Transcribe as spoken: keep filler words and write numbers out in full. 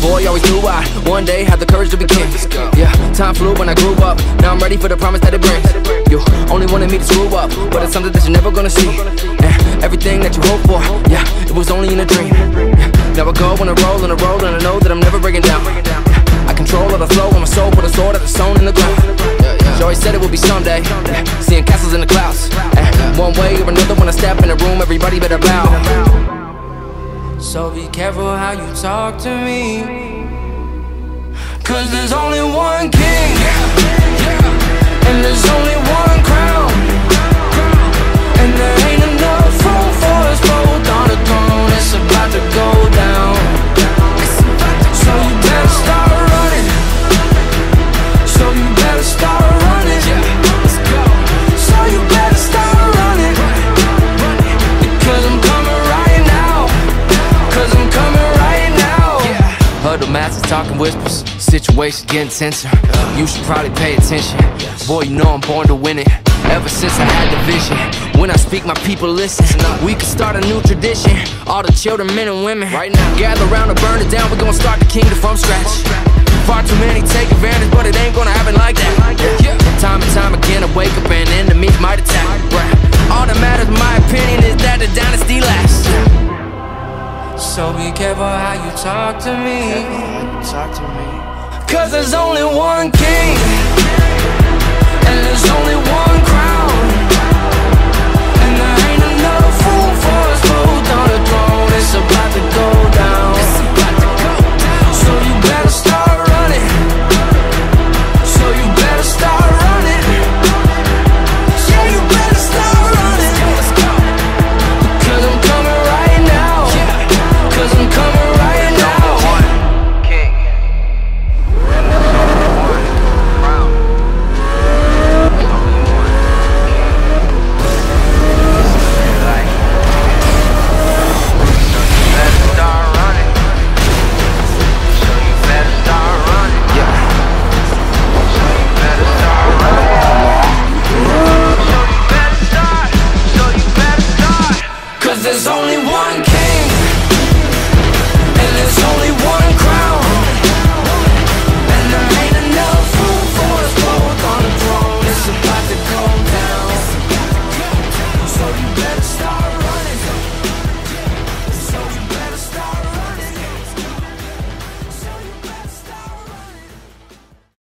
boy always knew I one day had the courage to be king. Yeah, time flew when I grew up. Now I'm ready for the promise that it brings. You only wanted me to screw up, but it's something that you're never gonna see. And everything that you hope for, yeah, it was only in a dream. Yeah, now I go on a roll, on a roll, and I know that I'm never breaking down. I control all the flow on my soul, put a sword at the stone in the ground. She always said it would be someday, yeah, seeing castles in the clouds. And one way or another, when I step in the room, everybody better bow. So be careful how you talk to me, 'cause there's only one king, and there's only one crown, and there ain't enough room for us both on the throne. It's about to go down, so you better start running. So you better start running. So you better start running, because I'm coming right now. Cause I'm coming right now. Huddle masses talking whispers, situation getting tenser. You should probably pay attention. Boy, you know I'm born to win it. Ever since I had the vision, when I speak my people listen. We can start a new tradition. All the children, men and women, right now, gather around to burn it down. We're gonna start the kingdom from scratch. Far too many take advantage, but it ain't gonna happen like that. Yeah. Time and time again I wake up and enemies might attack. All that matters, in my opinion, is that the dynasty lasts. So be careful how you talk to me, talk to me. 'Cause there's only one king, and there's only one crown, and there ain't enough room for us both on the throne. It's about to go